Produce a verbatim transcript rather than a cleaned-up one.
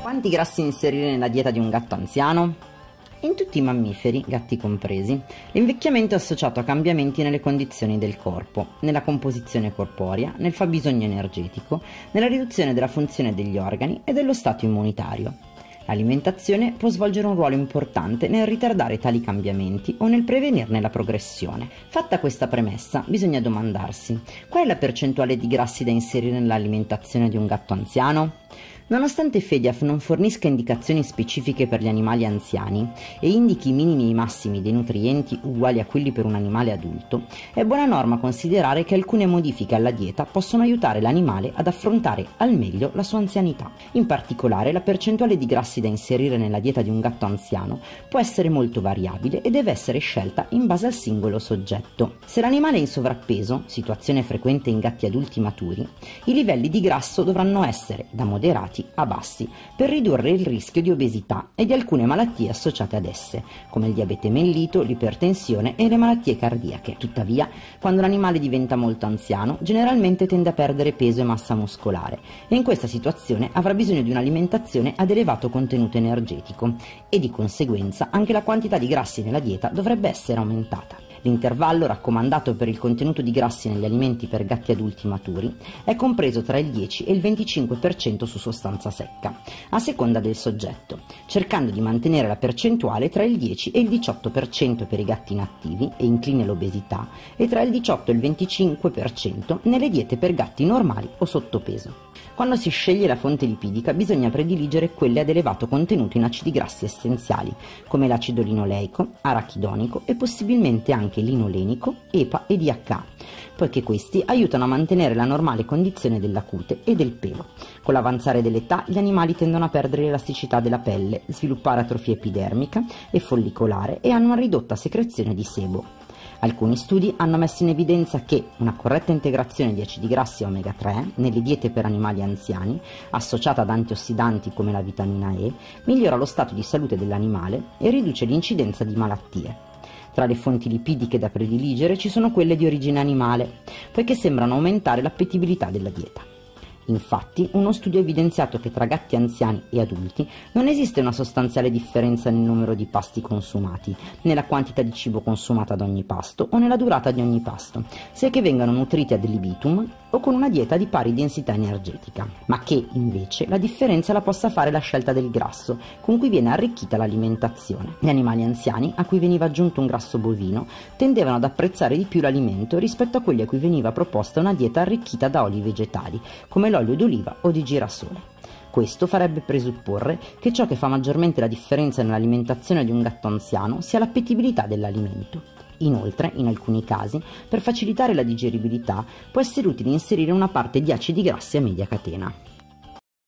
Quanti grassi inserire nella dieta di un gatto anziano? In tutti i mammiferi, gatti compresi, l'invecchiamento è associato a cambiamenti nelle condizioni del corpo, nella composizione corporea, nel fabbisogno energetico, nella riduzione della funzione degli organi e dello stato immunitario. L'alimentazione può svolgere un ruolo importante nel ritardare tali cambiamenti o nel prevenirne la progressione. Fatta questa premessa, bisogna domandarsi: qual è la percentuale di grassi da inserire nell'alimentazione di un gatto anziano? Nonostante FEDIAF non fornisca indicazioni specifiche per gli animali anziani e indichi i minimi e i massimi dei nutrienti uguali a quelli per un animale adulto, è buona norma considerare che alcune modifiche alla dieta possono aiutare l'animale ad affrontare al meglio la sua anzianità. In particolare, la percentuale di grassi da inserire nella dieta di un gatto anziano può essere molto variabile e deve essere scelta in base al singolo soggetto. Se l'animale è in sovrappeso, situazione frequente in gatti adulti maturi, i livelli di grasso dovranno essere da moderati a bassi per ridurre il rischio di obesità e di alcune malattie associate ad esse, come il diabete mellito, l'ipertensione e le malattie cardiache. Tuttavia, quando l'animale diventa molto anziano, generalmente tende a perdere peso e massa muscolare e in questa situazione avrà bisogno di un'alimentazione ad elevato contenuto energetico e di conseguenza anche la quantità di grassi nella dieta dovrebbe essere aumentata. L'intervallo raccomandato per il contenuto di grassi negli alimenti per gatti adulti maturi è compreso tra il dieci e il venticinque per cento su sostanza secca, a seconda del soggetto, cercando di mantenere la percentuale tra il dieci e il diciotto per cento per i gatti inattivi e inclini all'obesità e tra il diciotto e il venticinque per cento nelle diete per gatti normali o sottopeso. Quando si sceglie la fonte lipidica bisogna prediligere quelle ad elevato contenuto in acidi grassi essenziali, come l'acido linoleico, arachidonico e possibilmente anche linolenico, E P A e D H A, poiché questi aiutano a mantenere la normale condizione della cute e del pelo. Con l'avanzare dell'età gli animali tendono a perdere l'elasticità della pelle, sviluppare atrofia epidermica e follicolare e hanno una ridotta secrezione di sebo. Alcuni studi hanno messo in evidenza che una corretta integrazione di acidi grassi omega tre nelle diete per animali anziani, associata ad antiossidanti come la vitamina E, migliora lo stato di salute dell'animale e riduce l'incidenza di malattie. Tra le fonti lipidiche da prediligere ci sono quelle di origine animale, poiché sembrano aumentare l'appetibilità della dieta. Infatti, uno studio ha evidenziato che tra gatti anziani e adulti non esiste una sostanziale differenza nel numero di pasti consumati, nella quantità di cibo consumata ad ogni pasto o nella durata di ogni pasto, sia che vengano nutriti ad libitum o con una dieta di pari densità energetica, ma che, invece, la differenza la possa fare la scelta del grasso con cui viene arricchita l'alimentazione. Gli animali anziani, a cui veniva aggiunto un grasso bovino, tendevano ad apprezzare di più l'alimento rispetto a quelli a cui veniva proposta una dieta arricchita da oli vegetali, come l'olio d'oliva o di girasole. Questo farebbe presupporre che ciò che fa maggiormente la differenza nell'alimentazione di un gatto anziano sia l'appetibilità dell'alimento. Inoltre, in alcuni casi, per facilitare la digeribilità, può essere utile inserire una parte di acidi grassi a media catena.